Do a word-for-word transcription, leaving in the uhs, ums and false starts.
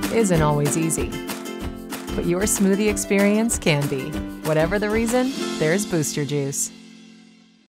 isn't always easy. But your smoothie experience can be. Whatever the reason, there's Booster Juice.